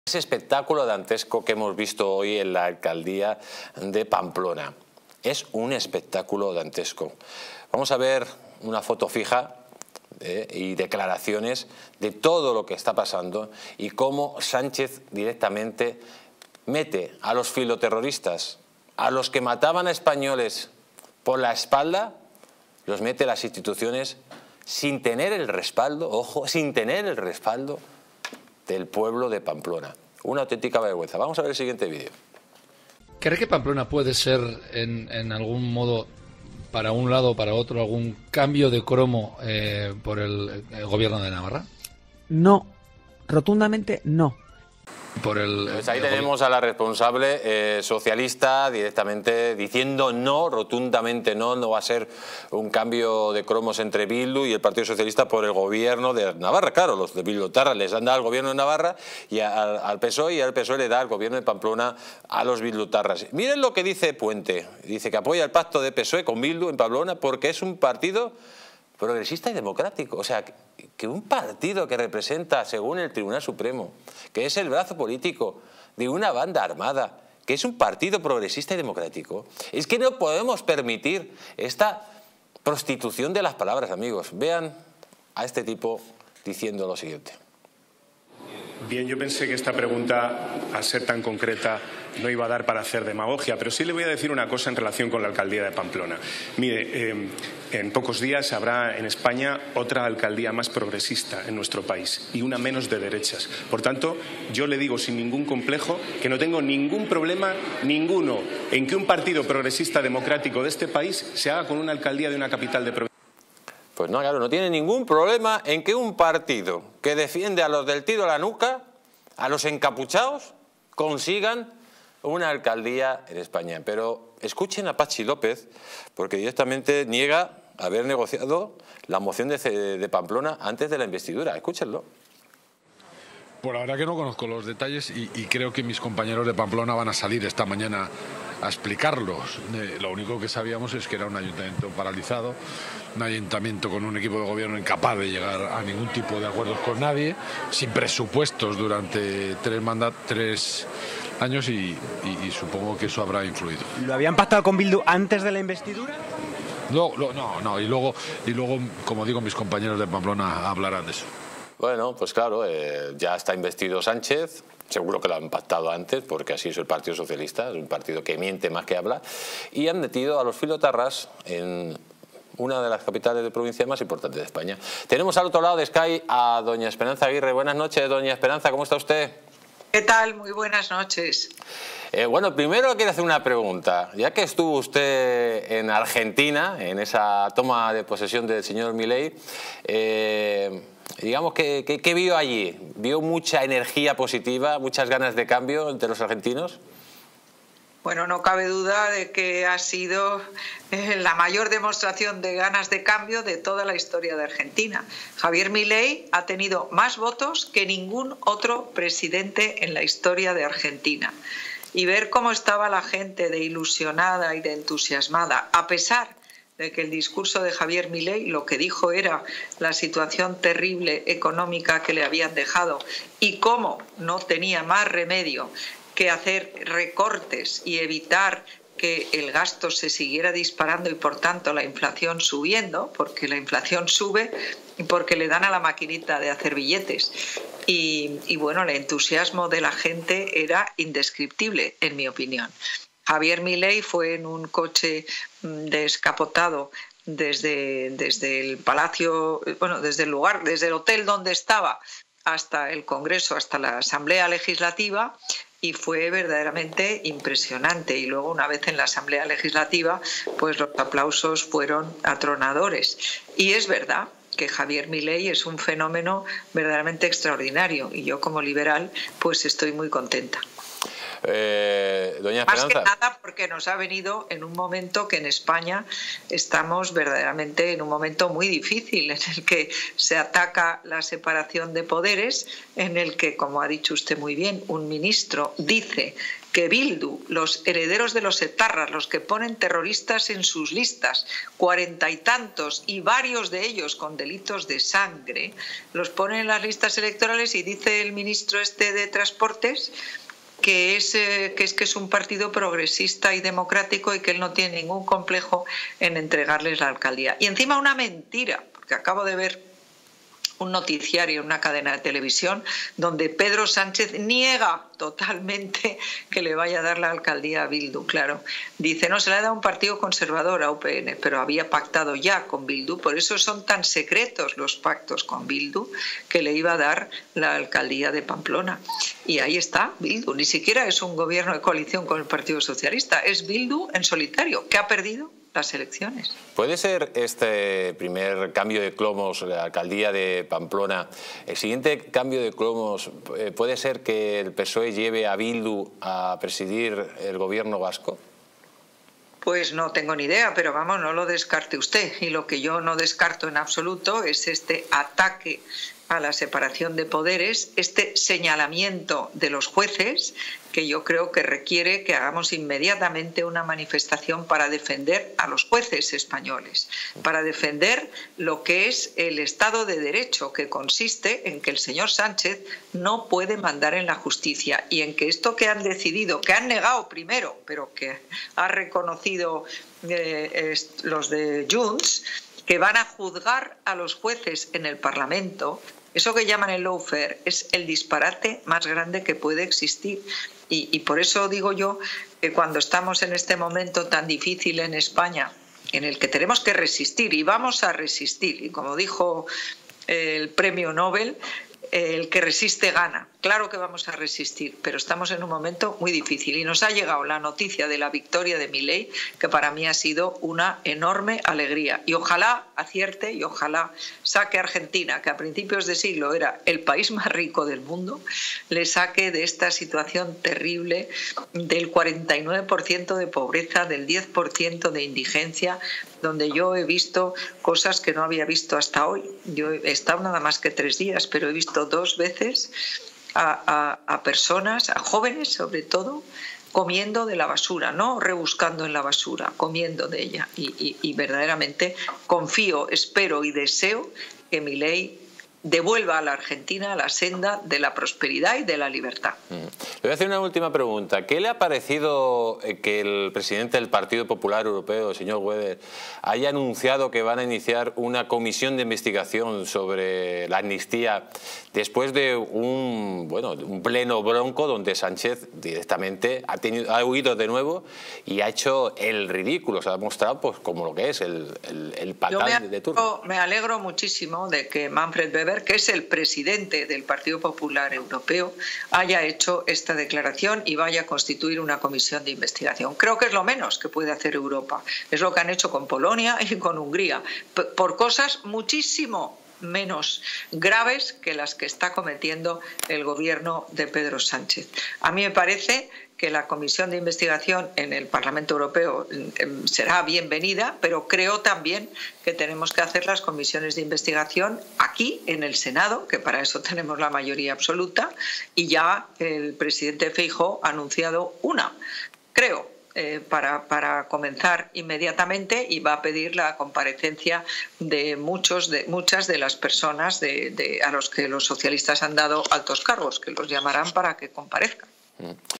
Ese espectáculo dantesco que hemos visto hoy en la alcaldía de Pamplona es un espectáculo dantesco. Vamos a ver una foto fija y declaraciones de todo lo que está pasando y cómo Sánchez directamente mete a los filoterroristas, a los que mataban a españoles por la espalda, los mete a las instituciones sin tener el respaldo, ojo, sin tener el respaldo del pueblo de Pamplona. Una auténtica vergüenza. Vamos a ver el siguiente vídeo. ¿Cree que Pamplona puede ser en algún modo, para un lado o para otro, algún cambio de cromo por el gobierno de Navarra? No, rotundamente no. Pues ahí tenemos a la responsable socialista directamente diciendo no, rotundamente no, no va a ser un cambio de cromos entre Bildu y el Partido Socialista por el gobierno de Navarra. Claro, los de bildutarras les han dado al gobierno de Navarra y al PSOE, y al PSOE le da al gobierno de Pamplona a los bildutarras. Miren lo que dice Puente, dice que apoya el pacto de PSOE con Bildu en Pamplona porque es un partido progresista y democrático. O sea, que un partido que representa, según el Tribunal Supremo, que es el brazo político de una banda armada, que es un partido progresista y democrático, es que no podemos permitir esta prostitución de las palabras, amigos. Vean a este tipo diciendo lo siguiente. Bien, yo pensé que esta pregunta, al ser tan concreta, no iba a dar para hacer demagogia, pero sí le voy a decir una cosa en relación con la alcaldía de Pamplona. Mire, en pocos días habrá en España otra alcaldía más progresista en nuestro país y una menos de derechas. Por tanto, yo le digo sin ningún complejo que no tengo ningún problema, ninguno, en que un partido progresista democrático de este país se haga con una alcaldía de una capital de provincia. Pues no, claro, no tiene ningún problema en que un partido que defiende a los del tiro a la nuca, a los encapuchados, consigan una alcaldía en España. Pero escuchen a Patxi López, porque directamente niega haber negociado la moción de Pamplona antes de la investidura. Escúchenlo. Pues la verdad que no conozco los detalles y creo que mis compañeros de Pamplona van a salir esta mañana a explicarlos. Lo único que sabíamos es que era un ayuntamiento paralizado, un ayuntamiento con un equipo de gobierno incapaz de llegar a ningún tipo de acuerdos con nadie, sin presupuestos durante 3 años y supongo que eso habrá influido. ¿Lo habían pactado con Bildu antes de la investidura? No, y luego, como digo, mis compañeros de Pamplona hablarán de eso. Bueno, pues claro, ya está investido Sánchez, seguro que lo han pactado antes, porque así es el Partido Socialista, es un partido que miente más que habla, y han metido a los filotarras en una de las capitales de provincia más importantes de España. Tenemos al otro lado de Sky a doña Esperanza Aguirre. Buenas noches, doña Esperanza, ¿cómo está usted? ¿Qué tal? Muy buenas noches. Bueno, primero quiero hacer una pregunta. Ya que estuvo usted en Argentina, en esa toma de posesión del señor Milei, digamos, ¿qué vio allí? ¿Vio mucha energía positiva, muchas ganas de cambio entre los argentinos? Bueno, no cabe duda de que ha sido la mayor demostración de ganas de cambio de toda la historia de Argentina. Javier Milei ha tenido más votos que ningún otro presidente en la historia de Argentina. Y ver cómo estaba la gente de ilusionada y de entusiasmada, a pesar de que el discurso de Javier Milei lo que dijo era la situación terrible económica que le habían dejado y cómo no tenía más remedio que hacer recortes y evitar que el gasto se siguiera disparando y por tanto la inflación subiendo, porque la inflación sube y porque le dan a la maquinita de hacer billetes. Y bueno, el entusiasmo de la gente era indescriptible, en mi opinión. Javier Milei fue en un coche descapotado desde el palacio, bueno, desde el hotel donde estaba hasta el Congreso, hasta la Asamblea Legislativa, y fue verdaderamente impresionante. Y luego, una vez en la Asamblea Legislativa, pues los aplausos fueron atronadores. Y es verdad que Javier Milei es un fenómeno verdaderamente extraordinario y yo, como liberal, pues estoy muy contenta. Doña Más Esperanza. que nada porque nos ha venido en un momento que en España estamos verdaderamente en un momento muy difícil, en el que se ataca la separación de poderes, en el que, como ha dicho usted muy bien, un ministro dice que Bildu, los herederos de los etarras, los que ponen terroristas en sus listas, 40 y tantos, y varios de ellos con delitos de sangre, los ponen en las listas electorales, y dice el ministro este de Transportes que es un partido progresista y democrático y que él no tiene ningún complejo en entregarles la alcaldía. Y encima una mentira, porque acabo de ver un noticiario en una cadena de televisión donde Pedro Sánchez niega totalmente que le vaya a dar la alcaldía a Bildu. Claro, dice, no, se le ha dado un partido conservador a UPN, pero había pactado ya con Bildu, por eso son tan secretos los pactos con Bildu, que le iba a dar la alcaldía de Pamplona. Y ahí está Bildu, ni siquiera es un gobierno de coalición con el Partido Socialista, es Bildu en solitario, que ha perdido las elecciones. ¿Puede ser este primer cambio de cromos, la alcaldía de Pamplona, el siguiente cambio de cromos, puede ser que el PSOE lleve a Bildu a presidir el gobierno vasco? Pues no tengo ni idea, pero vamos, no lo descarte usted. Y lo que yo no descarto en absoluto es este ataque a la separación de poderes, este señalamiento de los jueces, que yo creo que requiere que hagamos inmediatamente una manifestación para defender a los jueces españoles, para defender lo que es el Estado de Derecho, que consiste en que el señor Sánchez no puede mandar en la justicia, y en que esto que han decidido, que han negado primero, pero que ha reconocido los de Junts, que van a juzgar a los jueces en el Parlamento, eso que llaman el lawfare es el disparate más grande que puede existir. Y por eso digo yo que cuando estamos en este momento tan difícil en España, en el que tenemos que resistir y vamos a resistir, y como dijo el premio Nobel, el que resiste gana. Claro que vamos a resistir, pero estamos en un momento muy difícil y nos ha llegado la noticia de la victoria de Milei, que para mí ha sido una enorme alegría. Y ojalá acierte y ojalá saque a Argentina, que a principios de siglo era el país más rico del mundo, le saque de esta situación terrible del 49% de pobreza, del 10% de indigencia, donde yo he visto cosas que no había visto hasta hoy. Yo he estado nada más que 3 días, pero he visto 2 veces a personas, a jóvenes sobre todo, comiendo de la basura, no rebuscando en la basura, comiendo de ella. Y verdaderamente confío, espero y deseo que Milei devuelva a la Argentina la senda de la prosperidad y de la libertad. Le voy a hacer una última pregunta. ¿Qué le ha parecido que el presidente del Partido Popular Europeo, el señor Weber, haya anunciado que van a iniciar una comisión de investigación sobre la amnistía después de un pleno bronco donde Sánchez directamente ha huido de nuevo y ha hecho el ridículo? Se ha demostrado pues como lo que es el patán de turno. Me alegro muchísimo de que Manfred Weber, que es el presidente del Partido Popular Europeo, haya hecho esta declaración y vaya a constituir una comisión de investigación. Creo que es lo menos que puede hacer Europa. Es lo que han hecho con Polonia y con Hungría, por cosas muchísimo menos graves que las que está cometiendo el gobierno de Pedro Sánchez. A mí me parece que la comisión de investigación en el Parlamento Europeo será bienvenida, pero creo también que tenemos que hacer las comisiones de investigación aquí en el Senado, que para eso tenemos la mayoría absoluta, y ya el presidente Feijóo ha anunciado una, creo, para comenzar inmediatamente, y va a pedir la comparecencia de muchas de las personas a los que los socialistas han dado altos cargos, que los llamarán para que comparezcan.